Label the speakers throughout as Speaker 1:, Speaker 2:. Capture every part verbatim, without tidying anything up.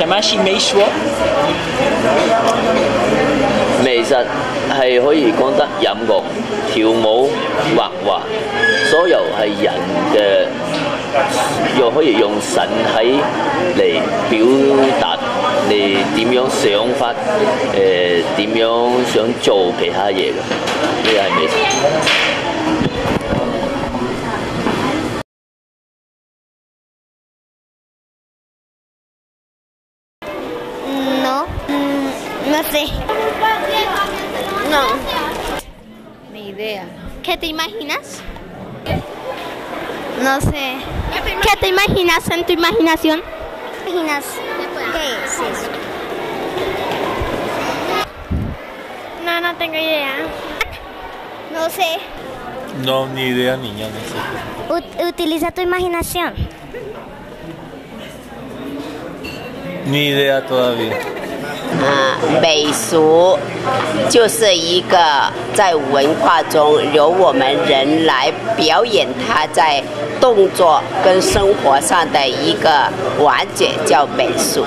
Speaker 1: 係咪是美術？
Speaker 2: 美術係可以講得音樂、跳舞、畫畫，所有係人嘅，又可以用身體嚟表達你點樣想法，誒點樣想做其他嘢嘅，呢個係美術。
Speaker 3: No, no sé. No.
Speaker 4: Ni idea.
Speaker 3: ¿Qué te imaginas? No sé. ¿Qué te, ¿Qué te imaginas en tu imaginación? ¿Imaginas? ¿Qué es eso? No, no tengo idea. No sé.
Speaker 5: No, ni idea, niña, no sé.
Speaker 3: Ut- utiliza tu imaginación.
Speaker 5: Ni idea todavía.
Speaker 4: 啊，美术就是一个在文化中由我们人来表演它在动作跟生活上的一个完结，叫美术。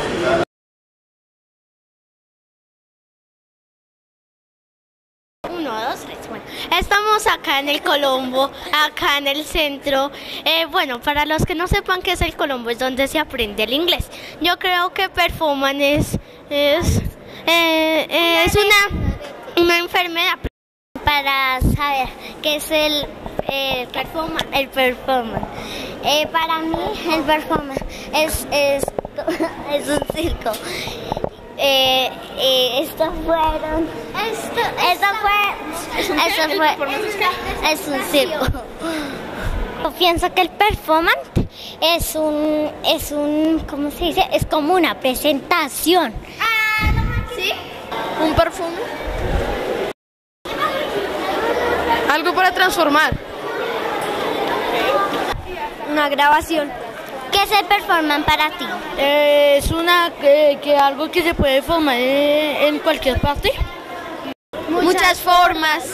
Speaker 3: Uno, dos, tres. Bueno, estamos acá en el Colombo, acá en el centro. Eh, bueno, para los que no sepan qué es el Colombo, es donde se aprende el inglés. Yo creo que performance es, es, eh, eh, es una, una enfermedad. Para saber qué es el, el performance, el performance. Eh, para mí el performance es, es, es un circo. Eh, eh, estos fueron esto, esto fue ¿Es un, esto fue es un circo. Yo pienso que el performance es un es un ¿cómo se dice? Es como una presentación.
Speaker 6: ¿Sí? ¿Un perfume? Algo para transformar.
Speaker 3: Una grabación. ¿Qué es el performance para ti?
Speaker 6: Eh, es una que, que algo que se puede formar en cualquier parte.
Speaker 3: Muchas,
Speaker 6: Muchas formas.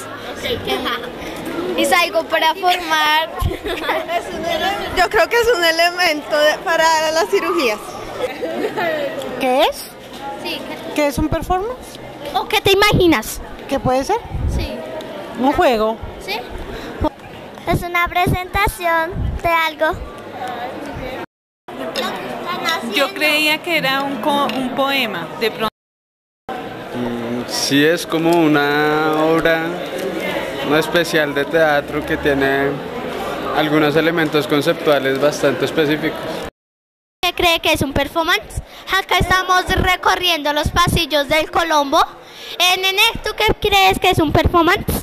Speaker 3: Es algo para formar.
Speaker 7: Yo creo que es un elemento de, para las cirugías.
Speaker 8: ¿Qué es?
Speaker 3: Sí.
Speaker 8: ¿Qué es un performance?
Speaker 3: ¿O qué te imaginas?
Speaker 8: ¿Qué puede ser?
Speaker 3: Sí.
Speaker 8: Un juego.
Speaker 3: ¿Sí? Es una presentación de algo.
Speaker 9: Yo creía que era un, co un poema, de pronto.
Speaker 10: Mm, sí, es como una obra, una especial de teatro que tiene algunos elementos conceptuales bastante específicos.
Speaker 3: ¿Qué cree que es un performance? Acá estamos recorriendo los pasillos del Colombo. Eh, Nene, ¿tú qué crees que es un performance?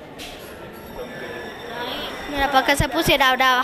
Speaker 3: Mira, para que se pusiera brava.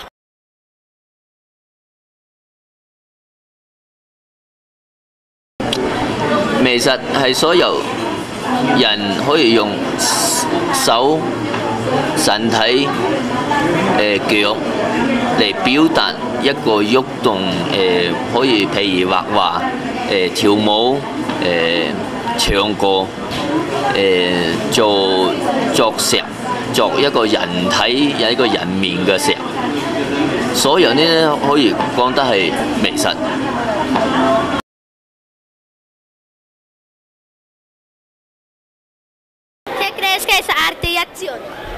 Speaker 2: 美術係所有人可以用手、身體、誒腳嚟表達一個喐動，誒可以譬如畫畫、誒跳舞、誒唱歌、誒做作石、作一個人體有一個人面嘅石，所有呢可以講得係美術。
Speaker 3: ¿Crees que es arte y acción?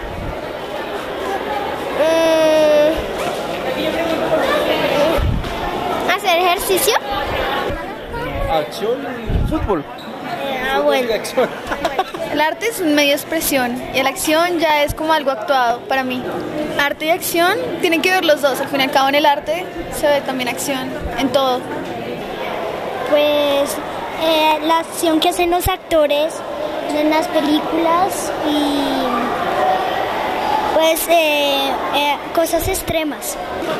Speaker 6: Eh,
Speaker 3: ¿Hacer ejercicio?
Speaker 5: Acción, fútbol.
Speaker 3: Ah, bueno.
Speaker 6: el arte es un medio de expresión y la acción ya es como algo actuado para mí. Arte y acción tienen que ver los dos. Al fin y al cabo en el arte se ve también acción en todo.
Speaker 3: Pues eh, la acción que hacen los actores en las películas y pues eh, eh, cosas extremas.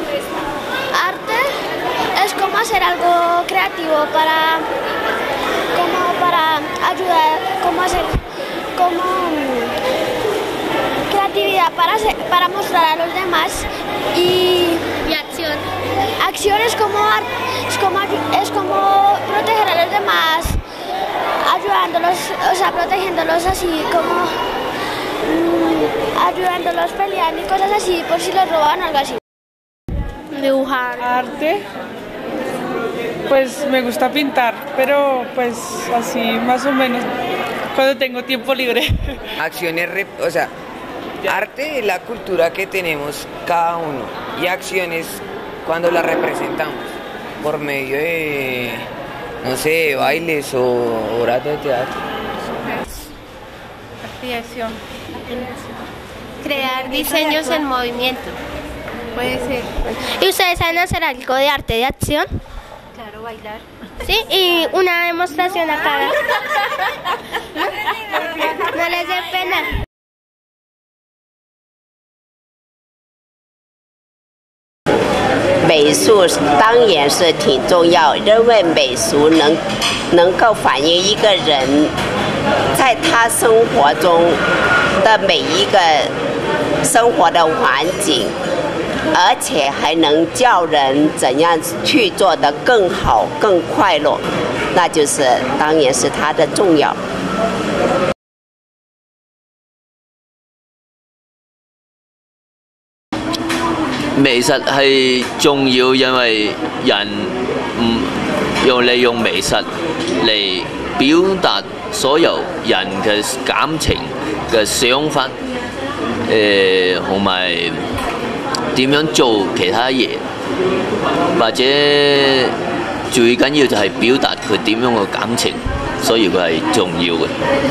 Speaker 6: Arte es como hacer algo creativo para como para ayudar, como hacer como um, creatividad para hacer, para mostrar a los demás y,
Speaker 3: y acción.
Speaker 6: Acción es como es como es como proteger a los demás, ayudándolos, o sea, protegiéndolos así como mmm, ayudándolos peleando y cosas así por si los roban o algo así.
Speaker 3: Dibujar.
Speaker 7: Arte
Speaker 9: Pues me gusta pintar, pero pues así más o menos cuando tengo tiempo libre.
Speaker 1: Acciones, o sea, arte es la cultura que tenemos cada uno y acciones cuando la representamos por medio de, no sé, bailes o obras de teatro.
Speaker 11: Creación. Crear diseños en movimiento. Puede ser.
Speaker 3: ¿Y ustedes saben hacer algo de arte de acción?
Speaker 11: Claro, bailar.
Speaker 3: Sí, y una demostración acá. No, no les dé pena.
Speaker 4: 美术当然是挺重要，因为美术能能够反映一个人在他生活中的每一个生活的环境，而且还能叫人怎样去做得更好、更快乐，那就是当然是它的重要。
Speaker 2: 美術係重要，因為人唔用利用美術嚟表達所有人嘅感情嘅想法，誒同埋點樣做其他嘢，或者最緊要就係表達佢點樣嘅感情，所以佢係重要嘅。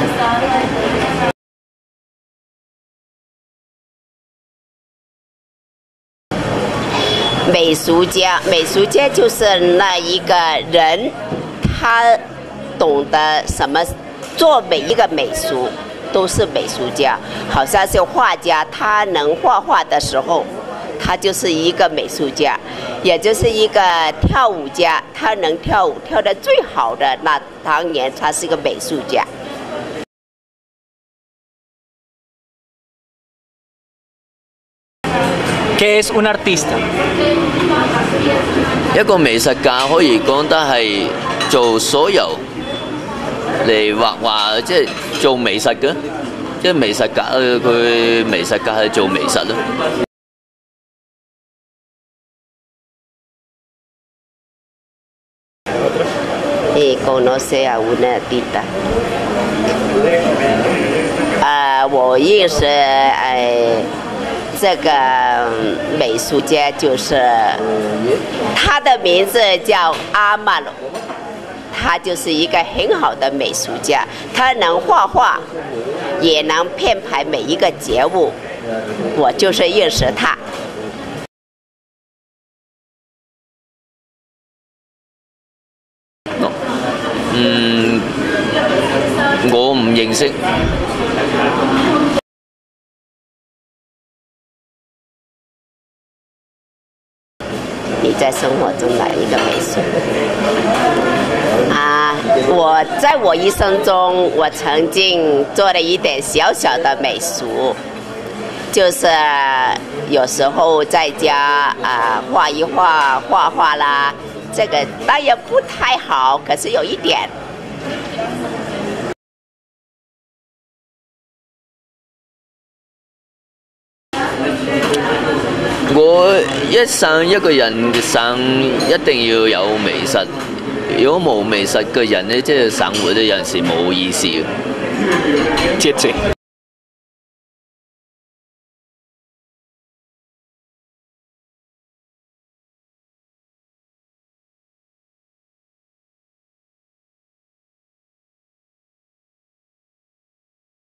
Speaker 4: 美术家，美术家就是那一个人，他懂得什么，做每一个美术都是美术家。好像是画家，他能画画的时候，他就是一个美术家；也就是一个跳舞家，他能跳舞跳得最好的，那当然他是个美术家。
Speaker 12: ¿Qué es un artista?
Speaker 2: 一個美術家可以講得係做所有嚟畫畫，即係做美術嘅，即係美術家佢美術家係做美術咯。
Speaker 4: Y conoce a una artista. 啊，我认识哎。 这个美术家就是他的名字叫阿曼罗，他就是一个很好的美术家，他能画画，也能编排每一个节目。我就是认识他。
Speaker 2: 嗯，我唔認識。
Speaker 4: 你在生活中哪一个美术？啊，我在我一生中，我曾经做了一点小小的美术，就是有时候在家啊画一画、画画啦，这个当然不太好，可是有一点。
Speaker 2: 我一生一個人嘅生一定要有美術，如果冇美術嘅人咧，即係生活咧有陣時冇意思嘅。
Speaker 12: 謝謝。